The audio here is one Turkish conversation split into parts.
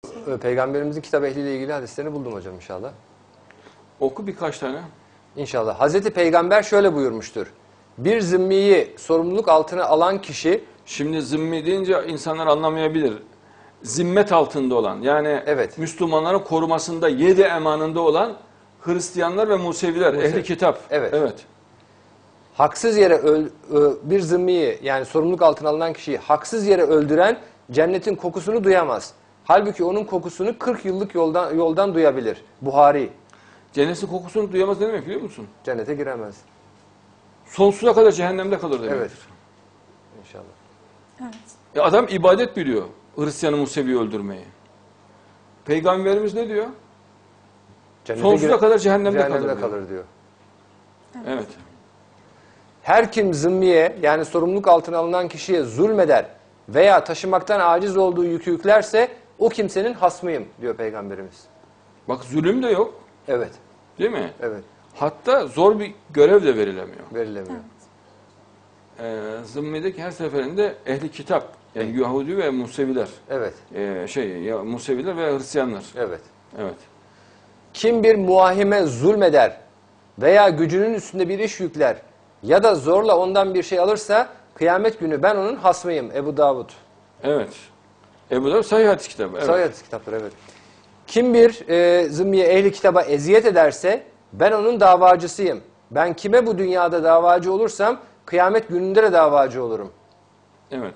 Peygamberimizin kitap ehliyle ilgili hadislerini buldum hocam inşallah. Oku birkaç tane. İnşallah. Hazreti Peygamber şöyle buyurmuştur. Bir zimmiyi sorumluluk altına alan kişi... Şimdi zimmi deyince insanlar anlamayabilir. Zimmet altında olan, yani evet, Müslümanların korumasında, 7 emanında olan Hristiyanlar ve Museviler, ehli kitap. Evet. Evet. Haksız yere bir zimmiyi, yani sorumluluk altına alınan kişiyi haksız yere öldüren cennetin kokusunu duyamaz. Halbuki onun kokusunu 40 yıllık yoldan duyabilir. Buhari. Cennetin kokusunu duyamaz ne demek biliyor musun? Cennete giremez. Sonsuza kadar cehennemde kalır demektir. Evet. İnşallah. Evet. Adam ibadet biliyor, Hristiyanı Musevi'yi öldürmeyi. Peygamberimiz ne diyor? Sonsuza kadar cehennemde kalır diyor. Evet. Her kim zimmiye, yani sorumluluk altına alınan kişiye zulmeder veya taşımaktan aciz olduğu yükü yüklerse o kimsenin hasmıyım diyor Peygamberimiz. Bak zulüm de yok. Evet. Değil mi? Evet. Hatta zor bir görev de verilemiyor. Verilemiyor. Zimmideki her seferinde ehli kitap, yani Yahudi ve Museviler. Evet. Museviler ve Hristiyanlar. Evet. Evet. Kim bir muahime zulmeder veya gücünün üstünde bir iş yükler ya da zorla ondan bir şey alırsa kıyamet günü ben onun hasmıyım. Ebu Davud. Evet. Ebu Davud Sahih Hadis kitabı. Evet. Sahih Hadis kitapları, evet. Kim bir zimmiye ehli kitaba eziyet ederse ben onun davacısıyım. Ben kime bu dünyada davacı olursam kıyamet gününde de davacı olurum. Evet.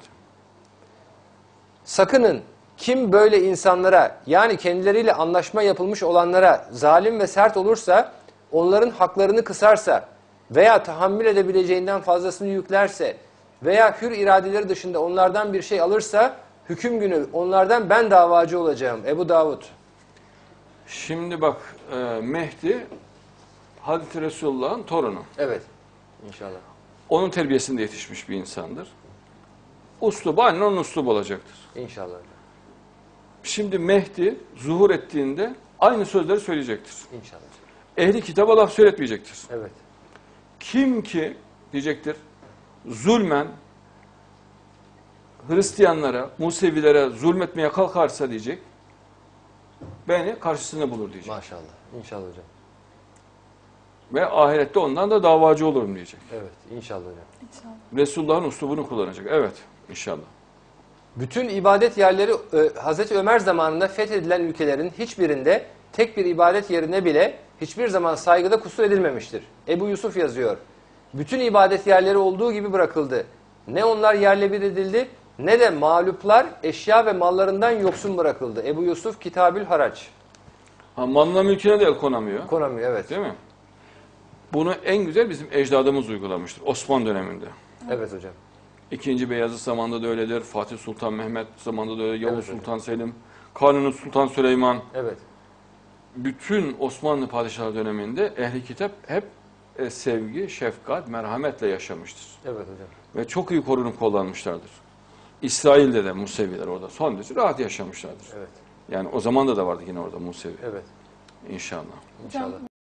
Sakının kim böyle insanlara, yani kendileriyle anlaşma yapılmış olanlara zalim ve sert olursa, onların haklarını kısarsa veya tahammül edebileceğinden fazlasını yüklerse veya hür iradeleri dışında onlardan bir şey alırsa hüküm günü onlardan ben davacı olacağım. Ebu Davud. Şimdi bak, Mehdi Hazreti Resulullah'ın torunu. Evet. İnşallah. Onun terbiyesinde yetişmiş bir insandır. Uslubu aynen onun uslubu olacaktır. İnşallah. Şimdi Mehdi zuhur ettiğinde aynı sözleri söyleyecektir. İnşallah. Ehli kitaba laf söyletmeyecektir. Evet. Kim ki diyecektir, zulmen Hristiyanlara, Musevilere zulmetmeye kalkarsa diyecek, beni karşısında bulur diyecek. Maşallah. İnşallah hocam. Ve ahirette ondan da davacı olurum diyecek. Evet. İnşallah hocam. İnşallah. Resulullah'ın uslubunu kullanacak. Evet. İnşallah. Bütün ibadet yerleri Hazreti Ömer zamanında fethedilen ülkelerin hiçbirinde tek bir ibadet yerine bile hiçbir zaman saygıda kusur edilmemiştir. Ebu Yusuf yazıyor. Bütün ibadet yerleri olduğu gibi bırakıldı. Ne onlar yerle bir edildi ne de mağluplar eşya ve mallarından yoksun bırakıldı. Ebu Yusuf Kitabül Haraç. Malına mülküne de el konamıyor. Konamıyor, evet. Değil mi? Bunu en güzel bizim ecdadımız uygulamıştır. Osmanlı döneminde. Evet hocam. İkinci Beyazıt zamanında da öyledir. Fatih Sultan Mehmet zamanında da öyle. Yavuz Evet, Sultan Selim. Kanuni Sultan Süleyman. Evet. Bütün Osmanlı padişahı döneminde ehli kitap hep sevgi, şefkat, merhametle yaşamıştır. Evet hocam. Ve çok iyi korunup kullanmışlardır. İsrail'de de Museviler orada son derece rahat yaşamışlardır. Evet. Yani o zaman da vardı yine orada Musevi. Evet. İnşallah. İnşallah.